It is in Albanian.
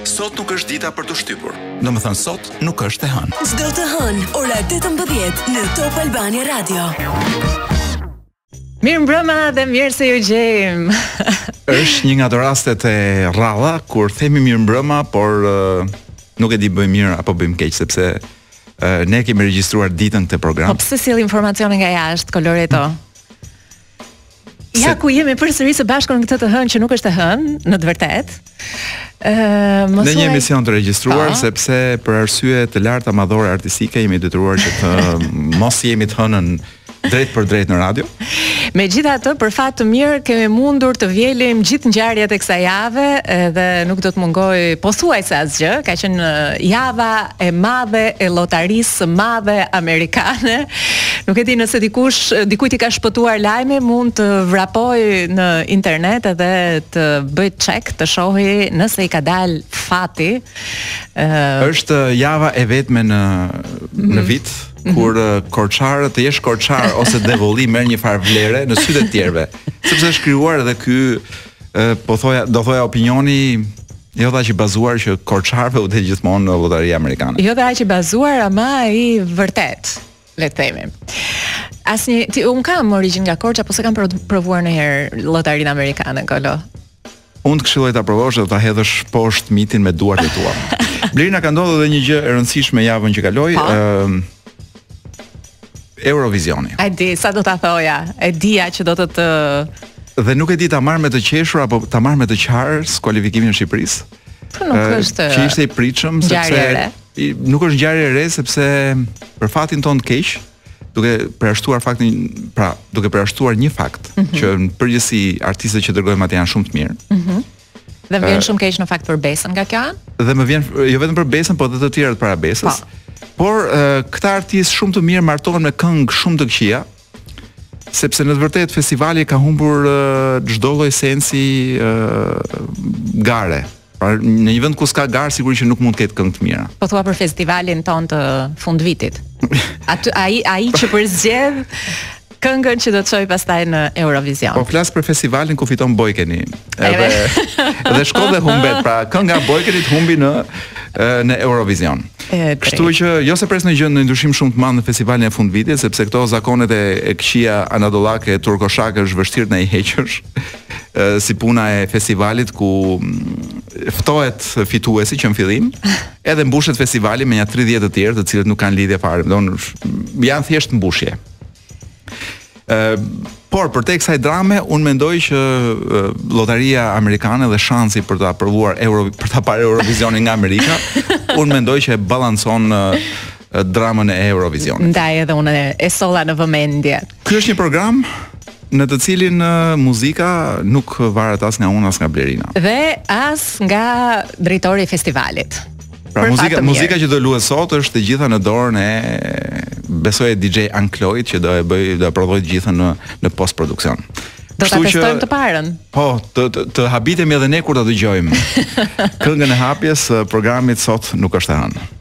Sot nuk është dita për të shtypur. Domethënë sot nuk është e hënë. Çdo të hënë, ora 18 në Top Albania Radio. Mirë mbrëma dhe mirë se ju gjejmë. Është një nga ato rastet e rralla kur themi mirë mbrëma, por nuk e di bëjmë mirë apo bëjmë keq, sepse ne kemi regjistruar ditën këtë program. Po pse sill informacione nga jashtë, Koloreto? Ja ku jemi përsëri së bashku në këtë të hënë që nuk është e hënë, në të vërtetë. Në një emision të regjistruar, sepse për arsye të larta madhore artistike jemi detyruar që të mos jemi të hënën drejt për drejt në radio. Megjithatë, për fat të mirë kemi mundur të vjelim gjithë ngjarjet e kësaj jave dhe nuk do të mungoj pothuajse asgjë. Ka qenë java e madhe e lotarisë së madhe amerikane. Nuk e di nëse dikujt i ka shpëtuar lajmi, mund të vrapoj në internet edhe të bëj check, të shohë nëse i ka dal fati. Është java e vetme në vit kur korçarët të jesh korçar ose devolli merr një farë vlere në sytë të tjerëve. Sepse është krijuar edhe ky do thoja opinioni jo dha që bazuar që korçarëve u det gjithmonë në lotaria amerikane. Jo dha që bazuar, ama i vërtet, le të themi. Un kam origjinë nga Korça, po se kam provuar ndonjëherë lotarinë amerikane, Kolo. Unë të këshilloj ta provosh dhe ta hedhësh poshtë mitin me duart e tua. Blerina, ka ndodhur edhe një gjë e rëndësishme javën që kaloi. Eurovisioni. A di sa do ta thoja? E dija që do të dhe nuk e di ta marr me të qeshur apo ta marr me të qarë skualifikimin e Shqipërisë. Po nuk është. Që ishte i pritshëm sepse nuk është ngjarje e re, sepse për fatin ton të keq, duke përjashtuar një fakt, që në përgjithësi artistët që dërgojmë atë janë shumë të mirë. Dhe më vjen shumë keq në fakt për Besën nga kjo anë? Dhe më vjen jo vetëm për Besën, por edhe të tjerët para Besës. Por këta artistë shumë të mirë martohen me këngë shumë të këqija, sepse në të vërtetë festivali ka humbur çdo lloj sensi gare. Pra në një vend ku s'ka garë sigurisht që nuk mund të ketë këngë të mira. Po thua për festivalin ton të fundvitit. Ai që përzgjedh këngën që do të çojë pastaj në Eurovision. Po flas për festivalin ku fiton Bojkeni. Edhe shko dhe humbet, pra kënga Bojkenit humbi në Eurovision. Kështu që jo se pres në gjë në ndryshim shumë të madh në festivalin e fundvitit, sepse këto zakonet e këqija anadollake turkoshake është vështirë në i heqësh. Si puna e festivalit ku ftohet fituesi që në fillim, edhe mbushet festivali me një 30 të tjerë, të cilët nuk kanë lidhje fare, janë thjesht mbushje. Por për te kësaj drame, unë mendoj që lotaria amerikane dhe shansi për të aprovuar për të parë Eurovisionin nga Amerika, unë mendoj që e balancon dramën e Eurovisionit. Ndaj edhe unë e solla në vëmendje. Ky është një program në të cilin muzika nuk varet as nga unë as nga Blerina. Dhe as nga drejtori i festivalit. Pra muzika që do luhet sot është e gjitha në dorën e besoj e DJ Ankloit që do e prodhoj të gjithën në post-produksion. Do ta testojmë të parën. Po, të habitemi edhe ne kur ta dëgjojmë. Këngën e hapjes programit sot nuk është e hënë.